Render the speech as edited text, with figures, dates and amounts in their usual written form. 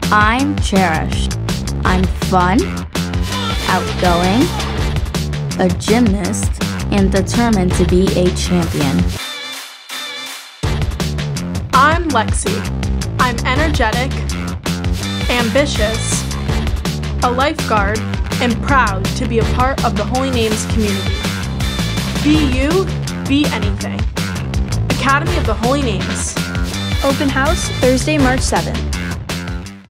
I'm cherished. I'm fun, outgoing, a gymnast, and determined to be a champion. I'm Lexi. I'm energetic, ambitious, a lifeguard, and proud to be a part of the Holy Names community. Be you, be anything. Academy of the Holy Names. Open house Thursday, March 7th.